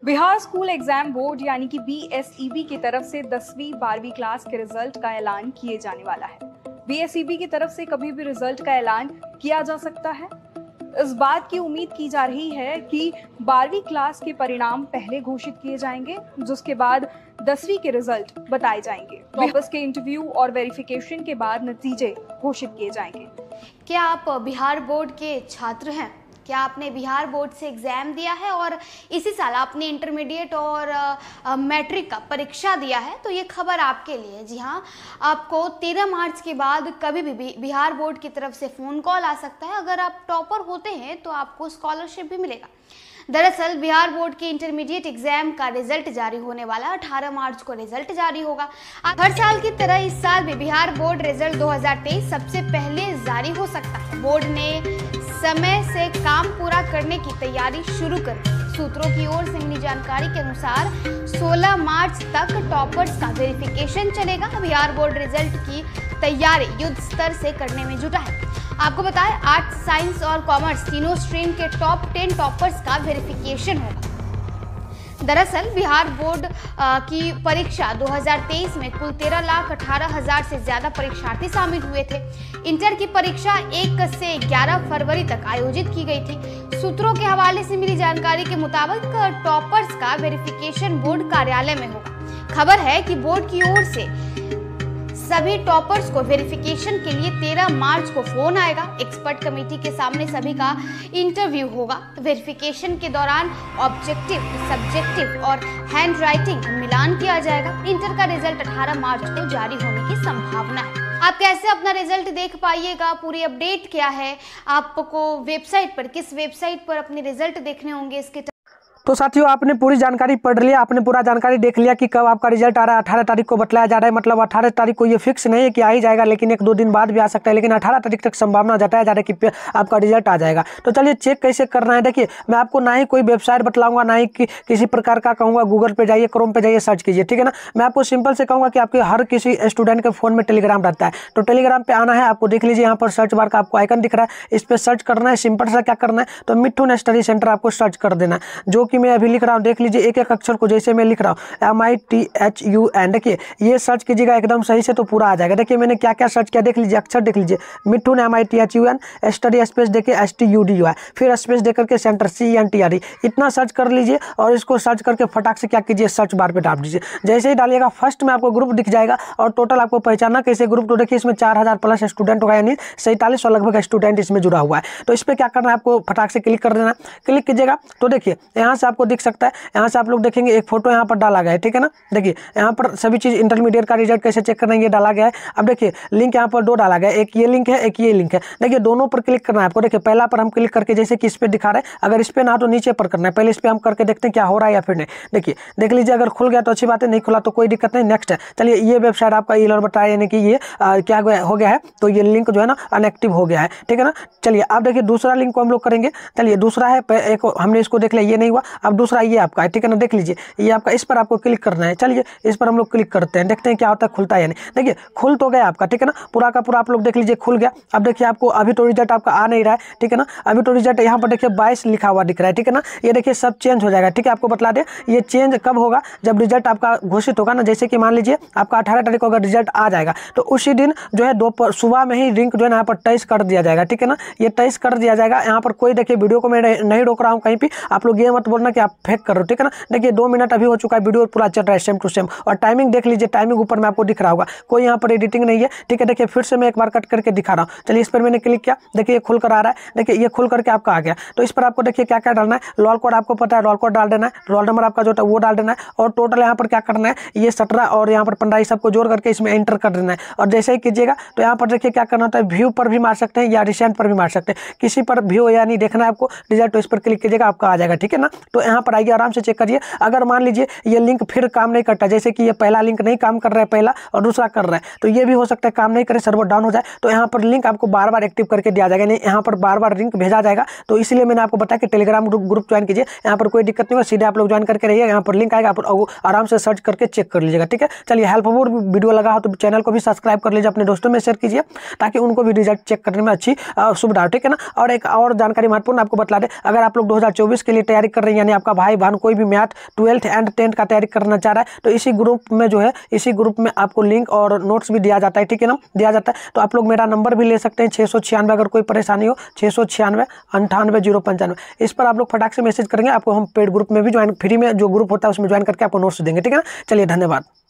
Bihar school exam board यानी कि BSEB की तरफ से 10वीं 12वीं क्लास के रिजल्ट का ऐलान किए जाने वाला है। बीएसईबी की तरफ से कभी भी रिजल्ट का ऐलान किया जा सकता है। इस बात की उम्मीद की जा रही है कि 12वीं क्लास के परिणाम पहले घोषित किए जाएंगे, जिसके बाद 10वीं के रिजल्ट बताए जाएंगे। टॉपर्स के इंटरव्यू और वेरिफिकेशन के बाद नतीजे घोषित किए जाएंगे। क्या आप बिहार बोर्ड के छात्र हैं? क्या आपने बिहार बोर्ड से एग्ज़ाम दिया है और इसी साल आपने इंटरमीडिएट और मैट्रिक का परीक्षा दिया है? तो ये खबर आपके लिए। जी हाँ, आपको 13 मार्च के बाद कभी भी बिहार बोर्ड की तरफ से फ़ोन कॉल आ सकता है। अगर आप टॉपर होते हैं तो आपको स्कॉलरशिप भी मिलेगा। दरअसल बिहार बोर्ड के इंटरमीडिएट एग्जाम का रिजल्ट जारी होने वाला 18 मार्च को रिजल्ट जारी होगा। हर साल की तरह इस साल भी बिहार बोर्ड रिजल्ट 2023 सबसे पहले जारी हो सकता है। बोर्ड ने समय से काम पूरा करने की तैयारी शुरू कर दी। सूत्रों की ओर से मिली जानकारी के अनुसार 16 मार्च तक टॉपर्स का वेरिफिकेशन चलेगा। बिहार बोर्ड रिजल्ट की तैयारी युद्ध स्तर से करने में जुटा है। आपको बताएं, आर्ट्स, साइंस और कॉमर्स तीनों स्ट्रीम के टॉप 10 टॉपर्स का वेरिफिकेशन होगा। दरअसल बिहार बोर्ड की परीक्षा 2023 में कुल 13,18,000 से ज्यादा परीक्षार्थी शामिल हुए थे। इंटर की परीक्षा 1 से 11 फरवरी तक आयोजित की गई थी। सूत्रों के हवाले से मिली जानकारी के मुताबिक टॉपर्स का वेरिफिकेशन बोर्ड कार्यालय में होगा। खबर है कि बोर्ड की ओर से सभी टॉपर्स को वेरिफिकेशन के लिए 13 मार्च को फोन आएगा। एक्सपर्ट कमेटी के सामने सभी का इंटरव्यू होगा। वेरिफिकेशन के दौरान ऑब्जेक्टिव, सब्जेक्टिव और हैंड राइटिंग मिलान किया जाएगा। इंटर का रिजल्ट 18 मार्च को जारी होने की संभावना है। आप कैसे अपना रिजल्ट देख पाइएगा, पूरी अपडेट क्या है, आपको वेबसाइट पर, किस वेबसाइट पर अपने रिजल्ट देखने होंगे, इसके तो साथियों, आपने पूरी जानकारी पढ़ लिया, आपने पूरा जानकारी देख लिया कि कब आपका रिजल्ट आ रहा है। 18 तारीख को बतलाया जा रहा है। मतलब 18 तारीख को ये फिक्स नहीं है कि आ ही जाएगा, लेकिन 1-2 दिन बाद भी आ सकता है। लेकिन 18 तारीख तक संभावना जताया जा रहा है कि आपका रिजल्ट आ जाएगा। तो चलिए चेक कैसे करना है। देखिए, मैं आपको ना ही कोई वेबसाइट बतलाऊंगा, ना ही किसी प्रकार का कहूँगा गूगल पे जाइए, क्रोम पे जाइए, सर्च कीजिए, ठीक है ना। मैं आपको सिंपल से कहूँगा कि आपके हर किसी स्टूडेंट के फोन में टेलीग्राम रहता है। तो टेलीग्राम पे आना है, आपको देख लीजिए यहाँ पर सर्च बार का आपको आइकन दिख रहा है, इस पर सर्च करना है। सिंपल सा क्या करना है, तो मिठुन स्टडी सेंटर आपको सर्च कर देना है, जो कि मैं अभी लिख रहा हूँ। देख लीजिए एक एक अक्षर को, जैसे मैं लिख रहा हूँ MITHUN। देखिए ये सर्च कीजिएगा एकदम सही से तो पूरा आ जाएगा। देखिए मैंने क्या क्या सर्च किया, देख लीजिए अक्षर देख लीजिए, मिठुन MITHUN, स्टडी स्पेस देखे STUDY, फिर स्पेस देकर के सेंटर CENTRE, इतना सर्च कर लीजिए। और इसको सर्च करके फटाक से क्या कीजिए, सर्च बार पे डाल दीजिए। जैसे ही डालिएगा फर्स्ट में आपको ग्रुप दिख जाएगा। और टोटल आपको पहचानना कैसे ग्रुप, तो देखिए इसमें 4000 प्लस स्टूडेंट होगा, यानी 4700 लगभग स्टूडेंट इसमें जुड़ा हुआ है। तो इस पर क्या करना है, आपको फटाक से क्लिक कर देना। क्लिक कीजिएगा तो देखिए यहाँ से आपको दिख सकता है, यहाँ से आप लोग देखेंगे एक फोटो यहाँ पर डाला गया है, ठीक है ना। देखिए यहाँ पर सभी चीज इंटरमीडिएट का रिजल्ट कैसे चेक करना है ये डाला गया है। अब देखिए लिंक यहाँ पर 2 डाला गया है, एक ये लिंक है, एक ये लिंक है। देखिए दोनों पर क्लिक करना है आपको। देखिए पहला पर हम क्लिक करके, जैसे कि इस पे दिखा रहा है, अगर इस पे ना हो तो नीचे पर करना है। पहले इस पे हम करके देखते हैं क्या हो रहा है या फिर नहीं। देखिए देख लीजिए, अगर खुल गया तो अच्छी बात है, नहीं खुला तो कोई दिक्कत नहीं, नेक्स्ट है। चलिए ये वेबसाइट आपका ई लर्न बताया, यानी कि ये क्या हो गया है, तो ये लिंक जो है ना अनएक्टिव हो गया है, ठीक है ना। चलिए अब देखिए दूसरा लिंक को हम लोग करेंगे। चलिए दूसरा है, एक हमने इसको देख लिया, ये नहीं हुआ। अब दूसरा ये आपका है, ठीक है ना। देख लीजिए ये आपका, इस पर आपको क्लिक करना है। चलिए इस पर हम लोग क्लिक करते हैं, देखते हैं क्या होता है, खुलता है या नहीं। देखिए खुल तो गया आपका, ठीक है ना, पूरा का पूरा आप लोग देख लीजिए खुल गया। अब देखिए आपको अभी तो रिजल्ट आपका आ नहीं रहा है, ठीक है ना। अभी तो रिजल्ट यहाँ पर देखिए 22 लिखा हुआ दिख रहा है, ठीक है ना। ये देखिए सब चेंज हो जाएगा, ठीक है। आपको बतला दें ये चेंज कब होगा, जब रिजल्ट आपका घोषित होगा ना। जैसे कि मान लीजिए आपका 18 तारीख को अगर रिजल्ट आ जाएगा, तो उसी दिन जो है दोपहर सुबह में ही लिंक जो है यहाँ पर टच कर दिया जाएगा, ठीक है ना। ये टच कर दिया जाएगा यहाँ पर। कोई देखिए वीडियो को मैं नहीं रोक रहा हूँ कहीं भी, आप लोग ये मत बोलना कि आप फेक कर रहे हो, ठीक है ना। देखिए 2 मिनट अभी हो चुका है, वीडियो पूरा चल रहा है सेम टू सेम। और टाइमिंग देख लीजिए, टाइमिंग ऊपर में आपको दिख रहा होगा, कोई यहाँ पर एडिटिंग नहीं है, ठीक है। देखिए फिर से मैं एक बार कट करके दिखा रहा हूँ। चलिए इस पर मैंने क्लिक किया, देखिए ये खुल कर आ रहा है। देखिए ये खुल करके आपका आ गया। तो इस पर आपको देखिए क्या क्या डालना है, रोल कोड आपको पता है, रोल कोड डाल देना है, रोल नंबर आपका जो होता है वो डाल देना है। और टोटल यहाँ पर क्या करना है, ये 17 और यहाँ पर 15 सबको जोड़ करके इसमें एंटर कर देना है। और जैसे ही कीजिएगा तो यहाँ पर देखिए क्या करना होता है, व्यू पर भी मार सकते हैं या रिसेंट पर भी मार सकते हैं। किसी पर व्यू या नहीं देखना है आपको रिजल्ट, तो इस पर क्लिक कीजिएगा, आपका आ जाएगा, ठीक है ना। तो यहाँ पर आइए, आराम से चेक करिए। अगर मान लीजिए ये लिंक फिर काम नहीं करता, जैसे कि ये पहला लिंक नहीं काम कर रहा है पहला और दूसरा कर रहा है, तो ये भी हो सकता है काम नहीं करे, सर्वर डाउन हो जाए। तो यहाँ पर लिंक आपको बार बार एक्टिव करके दिया जाएगा, यानी यहाँ पर बार बार लिंक भेजा जाएगा। तो इसलिए मैंने आपको बताया कि टेलीग्राम ग्रुप ज्वाइन कीजिए, यहाँ पर कोई दिक्कत नहीं होगा, सीधे आप लोग ज्वाइन करके रहिए। यहाँ पर लिंक आएगा, आप आराम से सर्च करके चेक कर लीजिएगा, ठीक है। चलिए हेल्पफुल वीडियो लगा हो तो चैनल को भी सब्सक्राइब कर लीजिए, अपने दोस्तों में शेयर कीजिए, ताकि उनको भी रिजल्ट चेक करने में अच्छी सुविधा हो, ठीक है ना। और एक और जानकारी महत्वपूर्ण आपको बता दें, अगर आप लोग 2024 के लिए तैयारी कर रही हैं यानी आपका भाई बहन कोई भी मैथ 12th एंड 10th का तैयारी करना चाह रहा है तो इसी ग्रुप में जो है, इसी ग्रुप में आपको लिंक और नोट्स भी दिया जाता है, ठीक है ना, दिया जाता है। तो आप लोग मेरा नंबर भी ले सकते हैं 696, अगर कोई परेशानी हो 696 98 095, इस पर आप लोग फटाक से मैसेज करेंगे, आपको हम पेड ग्रुप में भी ज्वाइन, फ्री में जो ग्रुप होता है उसमें ज्वाइन करके आपको नोट्स देंगे, ठीक है ना। चलिए धन्यवाद।